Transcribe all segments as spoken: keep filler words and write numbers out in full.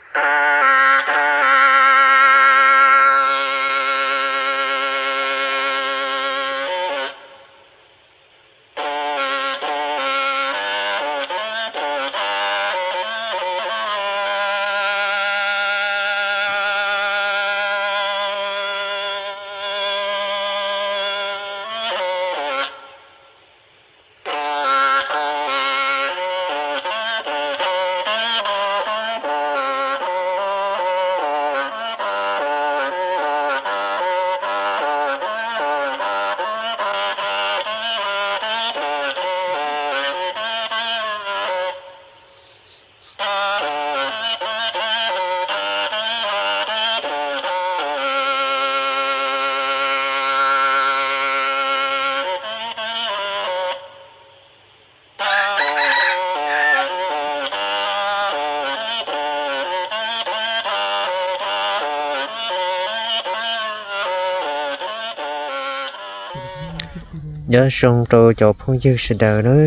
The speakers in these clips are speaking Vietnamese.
nhớ xong rồi cho phong dư sẽ đỡ nó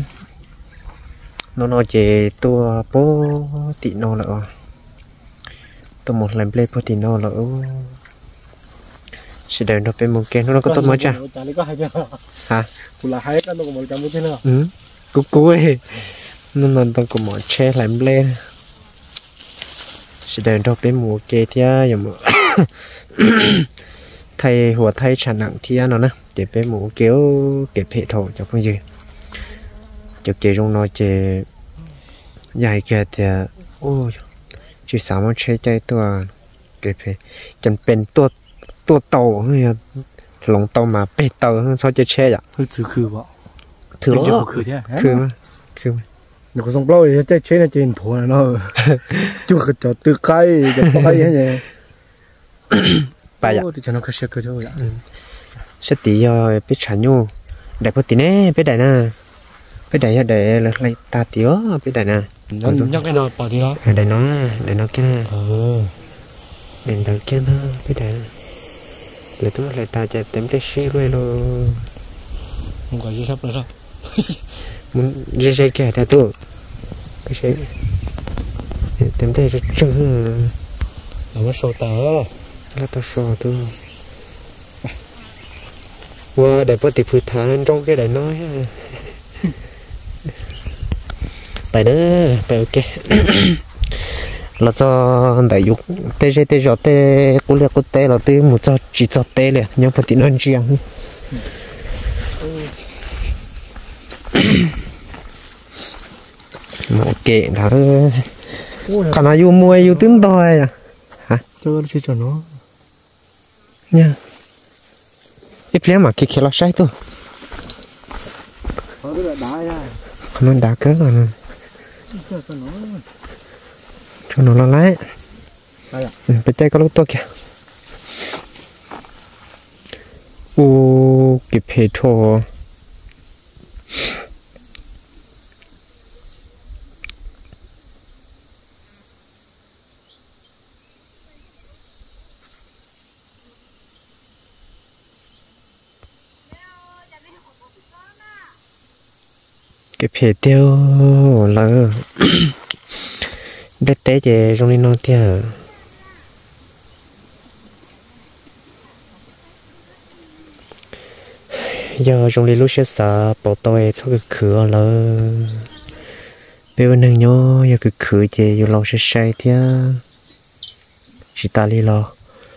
nó nói về tua bố tị nó là tôi một lần play bố tị nó là sẽ đỡ nó bên một cái nó có tốt mới chả hả ừ cú cú ấy nó nên tôi cũng một che lại play sẽ đỡ nó bên một cái thì giờ mà thayหัวthay chả nặng thì nó nè để bé mũ kéo kẹp hệ thổ cho phong dư cho kế trong nó chế dài kia thì ôi chỉ sáu món chơi chơi tua kẹp hệ chẳngเป็นตัวตัวโตเนี่ยหลงโตมาเป็ดโตsao chơi chơi vậy thử khử vợ thử đó khử thế khử mà khử mà nó có xong lâu thì chơi chơi là trên thổ này nó chưa có cho từ cái cho cái thế này bài ạ thì cho nó cái xe cơ thôi ạ sẽ tí rồi biết trả nhu đại bố tí nè biết đại nè biết đại để là lại ta tiếu biết đại nè nó nhắc cái nào bỏ đi đó đại nó đại nó kia nè ừ mình đầu kia nó biết đại lại tôi lại ta chạy tém cái xe rồi luôn không có gì sắp nữa sao muốn dây dây kia theo tôi cái xe tém cái rất chữ nó sâu tớ là tao sò tôi qua đại bố tiệp phụ thản trong cái đại nói bài nữa bài ok là cho đại dục tê tê tê giọt tê cú liệt cú tê là tê một cho chỉ cho tê liệt nhưng phải tin hơn riêng mà ok đó còn là yêu mua yêu tướng đôi à hả cho chơi cho nó nha ít lắm mà kia kia nó sai tôi không nó đá cỡ rồi cho nó lo lái bây giờ có lúc tôi kìa u kịp hệ thô cái phía tiêu là đất té về trong này nó theo giờ trong này lúc sẽ sợ bỏ tôi sau cái cửa là bây giờ nâng nhó giờ cái cửa về giờ lo sẽ sai theo chỉ ta đi lo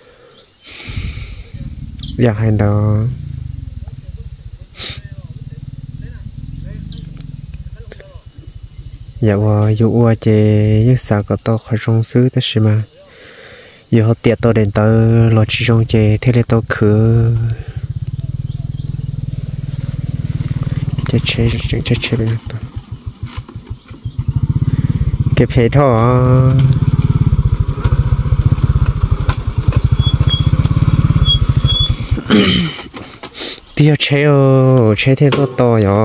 giờ hành đó dạ và dù qua chế như sao có tao khỏi trong xứ thế gì mà giờ họ tiệt tao đến tao lo chỉ trong chế thế là tao khử chế chế chế chế chế bên tao cái phê thọ tiêu chế ô chế thế tao to nhỏ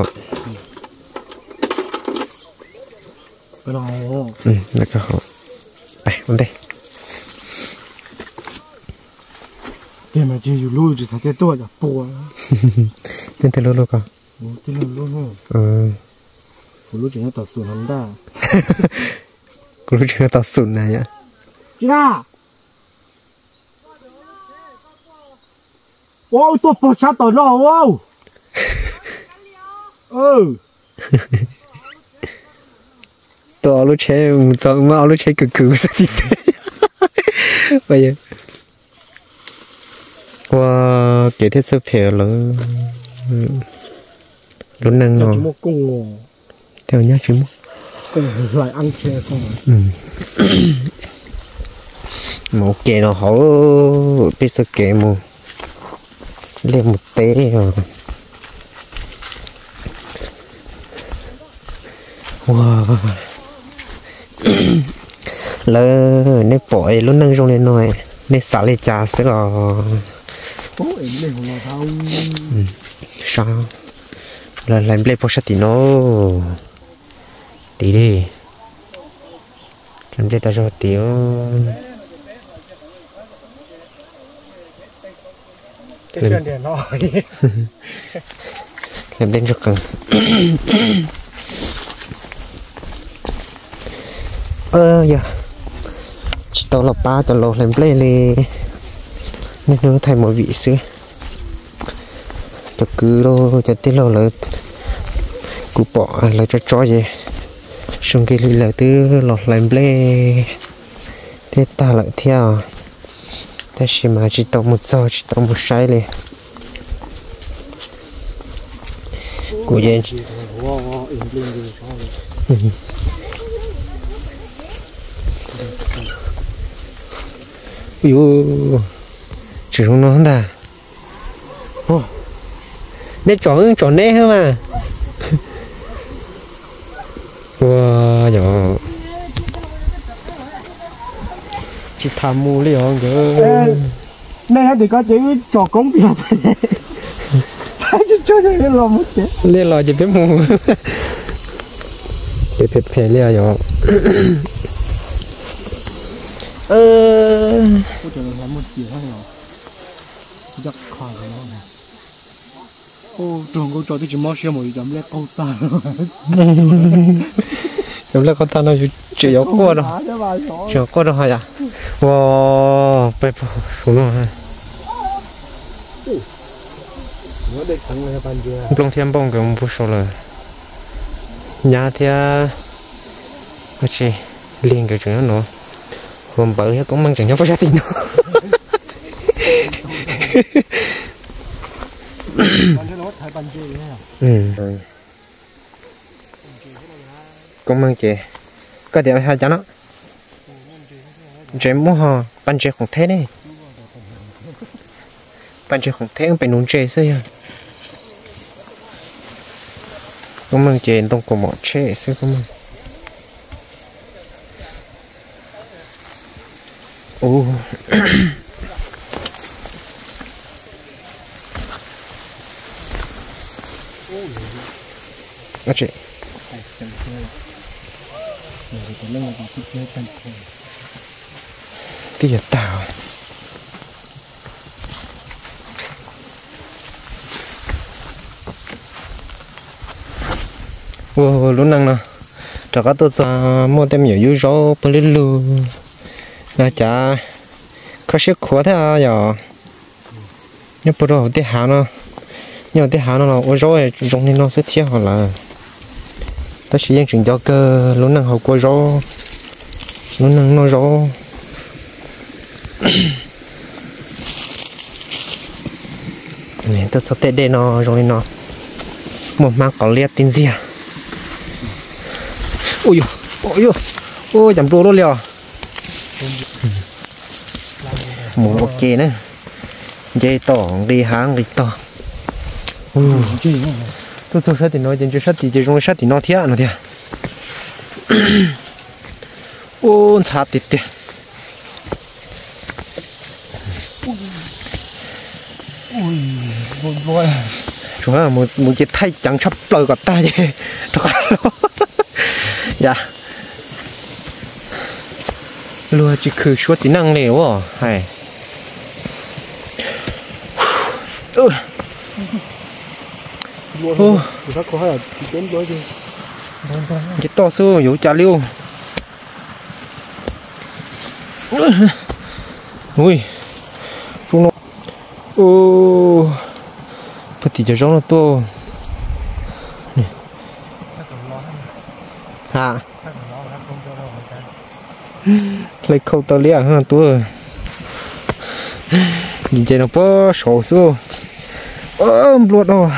ừ, nó có hộp này vấn đề thì mà chỉ dùng lúa chỉ thấy cái tôi là bùa nên thế lúa lúa con cái lúa lúa ừ lúa chỉ nó tạo sụn lắm ta lúa chỉ nó tạo sụn này á chị à ôi tôi bỏ sát tỏi nó ô ừ tôi lúc chế tôi mà lúc chế cực cực sao thì bây giờ qua kể thế sắp phèo là lúc năng nó một cung theo nhá chứ cung lại ăn chè không một kẻ nó hổ biết sao kẻ mà lên một té rồi wow lỡ nếp bội lúc nâng trong lên nói nếp xả lên trà sẽ là sao là làm lên bao sát thì nó tí đi làm lên ta cho tiếng làm làm lên rất cần ơ giờ chỉ tao là ba cho lô làm play li nên nó thay mọi vị xưa cho cứ lô cho tí lô là cứ bỏ lại cho cho gì xong cái li là từ lọt làm play thế ta lại theo ta chỉ mà chỉ tao một giờ chỉ tao một sai li của dân ui chỉ không nó ta ô nên chọn chọn nè hả mà wow giờ chỉ tham mua đi không cơ nè thì có chữ trò cống tiền cho cho lên lò một chứ lên lò chỉ biết mua để phết phết lên rồi ơ tôi chờ làm một chiều thôi rồi chắc khỏi rồi này ô trường cô cho tôi chỉ mua xe một chấm lên câu ta chấm lên câu ta nó chỉ có qua đâu chỉ có đâu hả wow bé phụ nó ha long thiên bông cái một số rồi nhà thì à chị liền cái chuyện nó hôm bữa cũng mang chẳng nhau có giá tiền nữa ừ cũng mang chị có điều hai cho nó chị mua hò ban chị không thế này ban chị không thế phải nún chị xưa cũng mang chị tông của mọi chị xưa cũng mang ô à chị cái gì tao ô lúc năng nè cho các tôi mua thêm nhiều dưa rau bơ lê lù là chả có sức khỏe thế à giờ nhưng bữa đó thì hả nó nhưng thì hả nó là ôi rồi trong nên nó sẽ thiếu hoặc là ta chỉ chuyện cho cơ lúc năng học qua rau lúc năng nó rau này tôi sắp tết đây nó rồi nó một mang có liệt tin gì à ôi ôi ôi chấm đồ luôn liền một ok nữa dây to đi hàng đi to tôi tôi sát thì nói chuyện sát thì chỉ trong sát thì nó thiệt nó thiệt ôn sát tít tít chúng là một một chiếc thay trắng sắp lời gặp ta chứ dạ lùa chỉ khử suốt chỉ năng liều à hay ừ ô cái to xưa dụ trả liêu ui chúng nó ô phải thì cho chúng nó to hả lấy khâu tao lia hơn tôi nhìn trên nó có sổ số ôm luôn đâu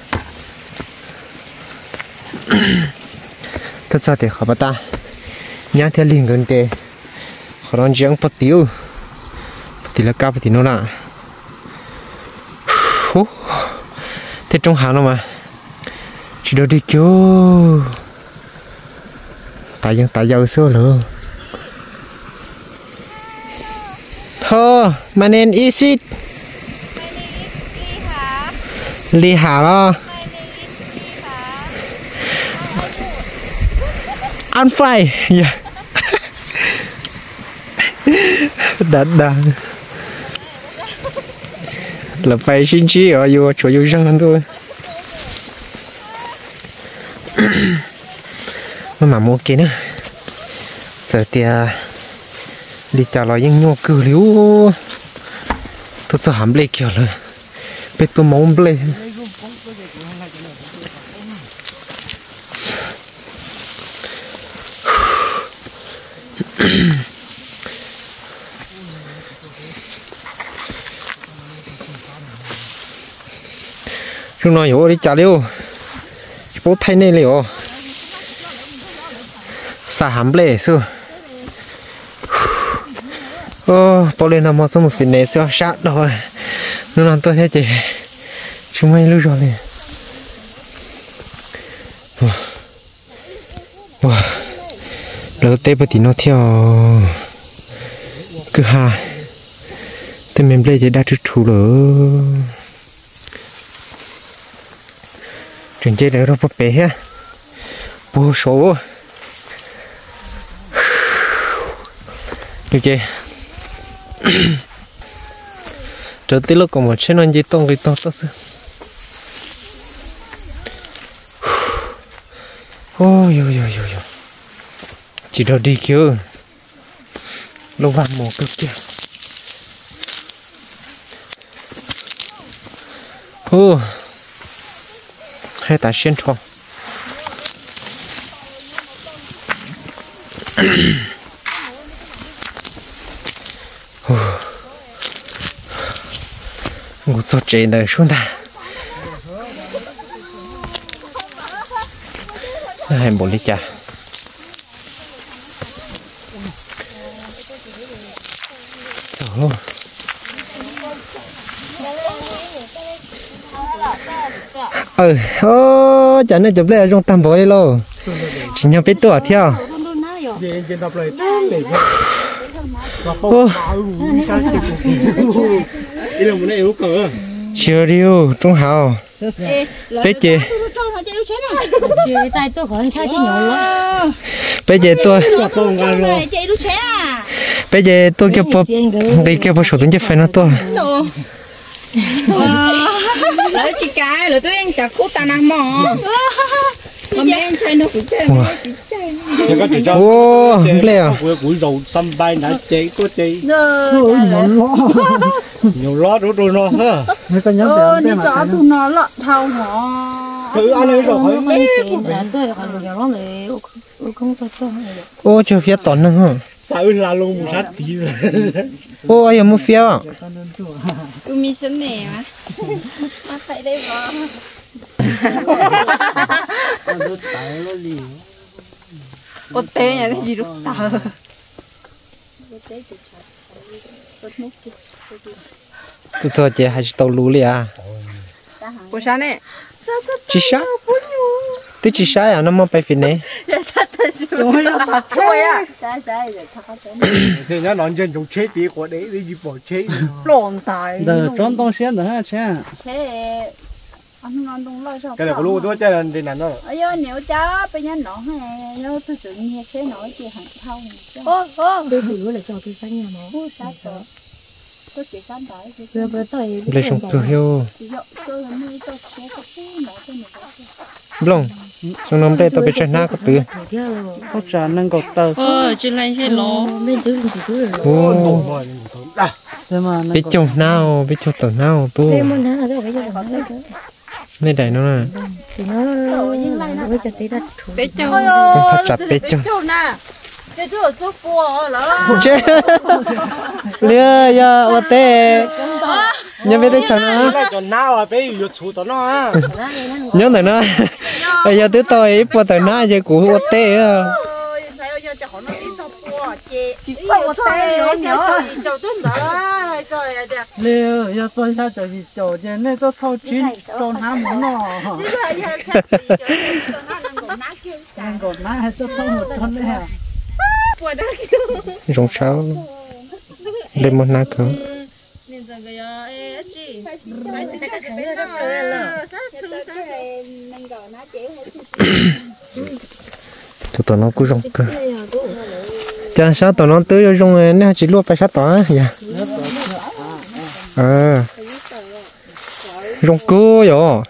thật ra thì khó bắt ta nhá theo liền gần tê khó đón giang bắt tiêu thì là cao thì nó nè thế trong hàng nó mà chỉ đâu đi kêu tại dân tại giàu xưa nữa thôi mà nên easy li hà lo ăn phải yeah. Đã đã là phải xin chi ở vô chỗ vô răng thôi mà mua kia nữa giờ thì đi chào là những nhô cử liu thật sự hàm lệ kiểu là biết tôi mong lệ chúng nó hiểu đi chào liu bố thay nên liu xả hàm lệ xưa ô bỏ lên nằm trong một phiền này xưa sát rồi nó làm tôi thế chị chúng mày lưu rồi nè wow lỡ tê bữa thì nó theo cứ hà tên mình bây giờ đã được chủ rồi chuyện chơi đấy nó bắt bé ha bố số được chưa trở tới lúc còn một trên non dây tông cái to to xưa ôi ôi ôi ôi chỉ đâu đi kêu lâu vàng mồ cực kia ô hai ta xuyên thong ngủ cho trẻ đời xuống ta hai bộ lý trà rồi ừ ô chả nên chụp lên trong tam bộ đi luôn chỉ nhau biết tuổi theo ô chiều điêu trung hào bé chị bé chị tôi bé chị tôi kêu bố đi kêu bố số tiền phải nó tôi lỡ chị cái lỡ tôi anh chặt cút ta nằm mò con bé anh chơi nó cũng chơi ô lẹ à cuối đầu xăm bay nãy chơi có chơi nhiều lót rồi rồi nó ha ờ đi chó tụi nó lọ thâu họ cứ ăn đi rồi hỏi mấy tôi là còn nhiều lắm này không cho cho ô chưa phía tòn nữa hả sao là luôn một sát tí rồi ô ai mua phía à tôi mi sân nè mà mà tại đây vợ ô té nhà cái gì lúc tờ tôi thôi chị hay tàu lú liền à cô sao nè chị sao tôi chỉ sai à nó mà phải phiền này chúng nó thật chơi à thì nó nói trên chúng chết đi của đấy đi gì bỏ chết lộn tài giờ trốn đông xuyên nữa ha cha thế anh nói đúng lời sao cái này có lúc tôi chơi là đi nè nó ở giờ nếu cháu bây giờ nó hay nó tôi tự nhiên thế nói chị hàng thâu ô ô tôi thử là cho tôi sang nhà nó sao sợ lấy trong cửa hiu lông xong năm đây tao bị chết na có từ có trả năng có tờ ờ trên này trên lò ô biết chồng nào biết chồng tầng nào tu này đại nó nè bé châu thật chặt biết chồng cái thứ ở chỗ bùa là chết lừa giờ ở tê nhớ biết đấy chồng nó còn nào à bé yêu chủ tao nó nhớ này nó bây giờ tới tôi bùa tao nó giờ cũ ở tê à lừa giờ tôi ra chỗ gì chỗ gì nên tôi thâu chín cho nó muốn nó năng còn má hay tôi thâu một con đấy à rong sao lên một nát cơ tụi tụi nó cứ rong cơ cha sao tụi nó tới rồi rong này nó chỉ luộc phải sát tỏ vậy à rong cơ rồi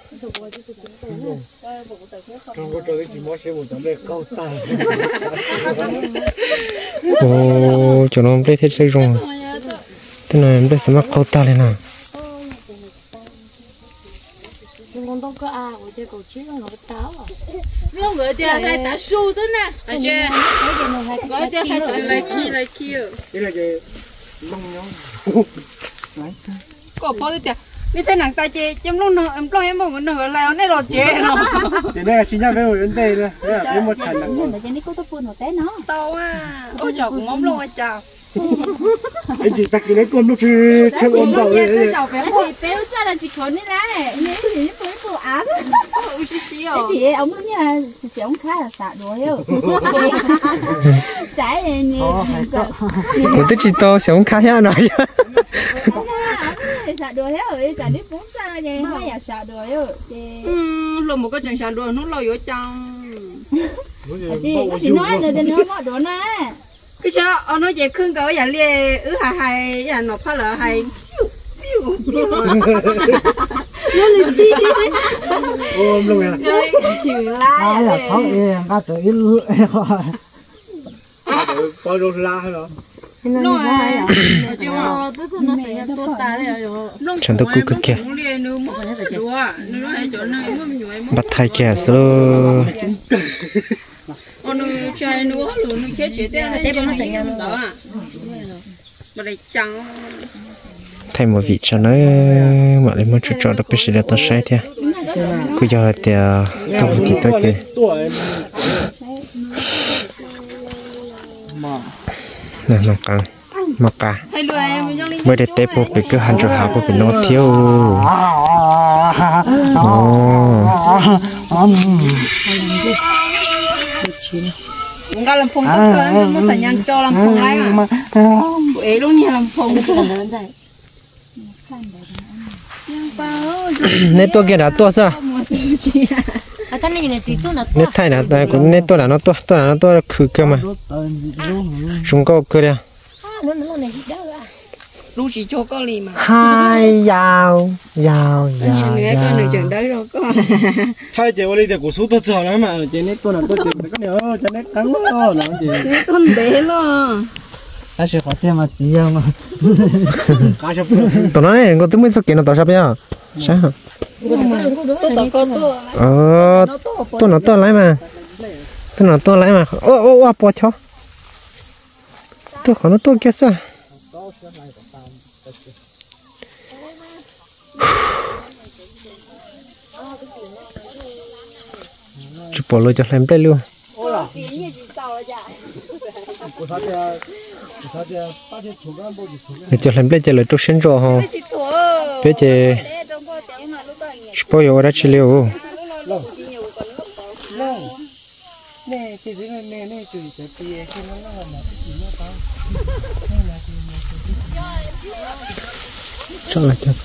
ồ cho nó lấy hết xây rong thế này em lấy sắm câu ta lên nào không người thì lại ta su tới nè à chứ gọi thì hay tự lại kia lại kia đây là cái lông nhau có bao nhiêu đi tới nàng ta chơi chấm lúc nửa em lo em một cái nửa lao này rồi chơi nó thế này chính là với một vấn đề nữa với một thành là tao à ôi chào cũng mắm luôn à chào anh chị tắc cái đấy con nó chưa chưa ôm đầu đấy chị béo ra là chị khốn đấy đấy nhớ chị mới phụ án chị ông lúc nha chị sẽ ông khá là xả đuổi yêu trái này nè tôi thích chị to sẽ không khá hết rồi xả đuổi hết rồi chả biết bốn ra này hay là xả đuổi yêu luôn một cái chuyện xả đuổi nó lâu ở trong chị chị nói là thì nó bỏ đuổi nè cái sao ông nói về khương cỡ nhà lia ứ hai hai nhà nộp phát lợ hai ôm luôn à chữ la là khó em ta tự yêu coi đồ la hay đó rồi chứ mà tôi tôi nó sẽ tốt ta đấy rồi chẳng tôi cứ cứ kìa bắt thay kìa sơ onu chơi nữa luôn nó chết chết thế bọn nó thành nhau đó à mà lại trắng thay một vị cho nó mà lấy một chút cho nó biết sẽ tao sai thế cứ giờ thì tao thì tôi thì nè nó càng mà cả mới để tép một cái hành cho hảo của cái nó thiếu chúng ta làm phong tốt hơn, nó sẽ nhăn cho làm phong lại mà. Bụi luôn nha làm phong. nên tôi kia đã tôi sao? nên thay là tôi cũng nên tôi là nó tôi tôi là nó tôi khử cơ mà. Chúng có cơ đây. Lúc chỉ cho có lì mà. Hai giàu giàu giàu. Nhìn người con người chừng đấy rồi có. thay chị vào đây thì cuộc sống tốt rồi đấy mà chị nét tôi là tôi tìm cái nữa cho nét thắng đó là gì con bé luôn ta sẽ có thêm mà chị không cá chép tụi nó này có tính mới sao kiện nó tao sao bây giờ sao tôi có tôi ờ tôi nó tôi lấy mà tôi nó tôi lấy mà ô ô ô bỏ cho tôi khó nó tôi kia sao chụp bỏ lôi cho làm play luôn để cho làm play cho lời trúc sinh rồi ha bây giờ bao giờ đã chỉ liệu nè chị thấy nè nè chị sẽ tia khi nó là mà chị nó tao cho là cho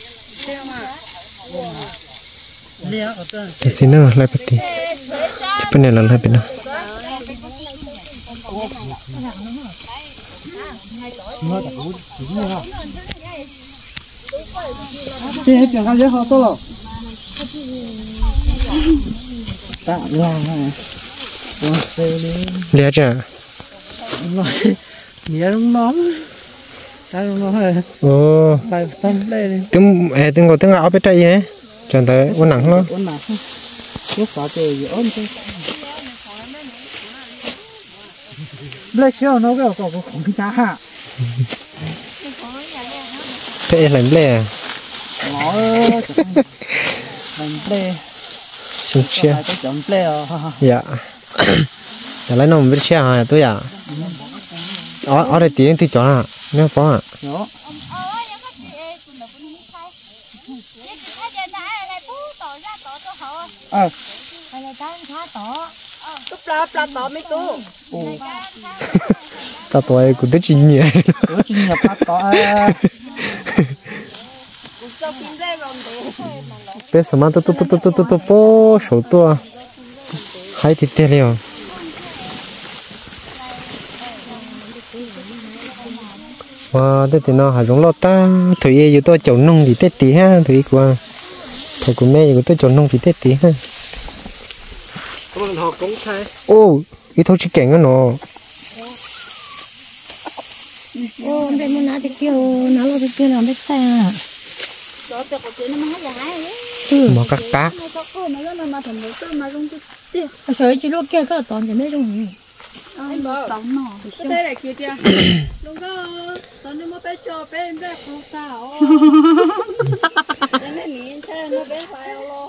cái gì nữa lại bật đi bên này là hai bên nào 这些点看也好多了。大浪啊！哇塞嘞！ lẽ chả nói nhớ đúng nó ta đúng nó hay ồ lại tâm đây đi tiếng à tiếng gọi tiếng áo bên trái nhé chẳng tới uốn nặng nó ôn nặng lúc có chơi gì ôn chơi lấy chiều nó cái có không giá hạ thế làm lẽ nó làm play xin chia cái chọn play à dạ để lấy nó một chia hả tôi à ở ở đây tiếng thì chọn à nếu có à đó ờ Cúp la la tỏ mấy cô. ta tuổi cũng tới chín nhỉ có chuyên nghiệp phát có bây giờ mà tôi tôi tôi tôi tôi tôi bố số tua hai thịt tê liều wow thế thì nó hả giống lót ta thử ye tôi trồng nông thì tết tí ha thử qua thử của mẹ của tôi trồng nông thì tết tí ha họ cũng thay ô cái thôi chỉ cảnh nó nó ô đây muốn nói thì kêu nó là kêu nó biết sao à đó cho cái nó mà dài mà cắt cắt sợ chỉ lúc kia có toàn thì mấy trong Anh bảo cái đây là kia kia. Đúng không? Tao nó mới bé cho bé em bé không sao. Cái này nhìn thấy nó bé phải lo.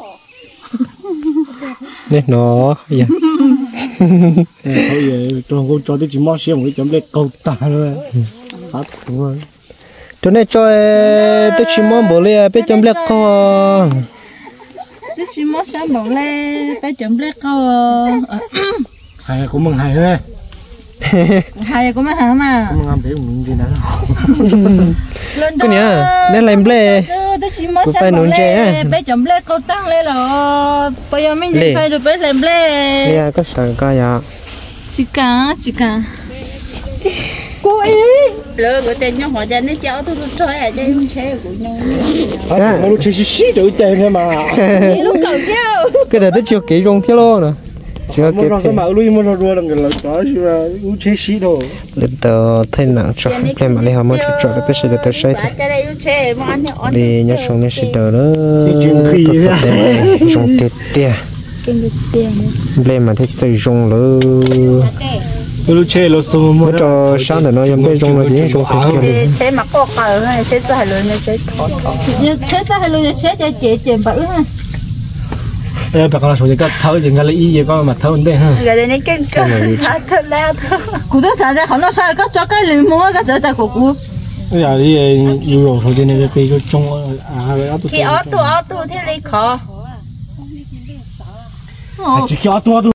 nên nó dạ thôi vậy trong cô cho tôi chỉ mong xem một cái chấm lên câu ta thôi sát đúng rồi chỗ này cho tôi chỉ mong bố lê bé chấm lẹ con cái gì mà sao bảo lê phải chấm lê câu hay cũng mừng hay thôi hay cũng mà hả mà cũng mừng làm thế cũng gì nữa cái này nên làm lê tôi chỉ mới phải xem nấu lê chè bé chấm lê câu tăng lê là bây giờ mình đi phải được bé làm lê lê có sản cái à chỉ cả chỉ cả cô ý lỡ người tên nhau họ chân nó cháu tôi chơi à chơi không chơi của nhau à nó chỉ chỉ xí chữ tiền thôi mà lúc cầu nhau cái này tôi chưa kỹ trong thiếu lô nữa chưa kỹ mà sao mà lui mà nó rồi là người lớn đó chứ mà cũng chỉ xí thôi lên tờ thay nặng cho lên mà lên họ mới chụp cho được cái sự được sai thôi đi nhớ xong nên sự đó đó dùng tiền tiền lên mà thích sử dụng nữa tôi chơi là xong mới cho sáng để nó dùng cái dùng là gì dùng tiền kia chế mặc có cờ này chế ta hay luôn chế thọ thọ chế ta hay luôn chế cho chị chị bự ha ê bà con là số cái thâu thì ngay lấy ý gì con mà thâu đây ha cái này cái cái thật là thật cụ đó sao ra họ nó sao có cho cái liền mua cái chỗ ta của cụ bây giờ đi nhiều rồi thôi cho nên cái cái trong à cái áo thì áo tu áo tu thì lấy khó chỉ áo tu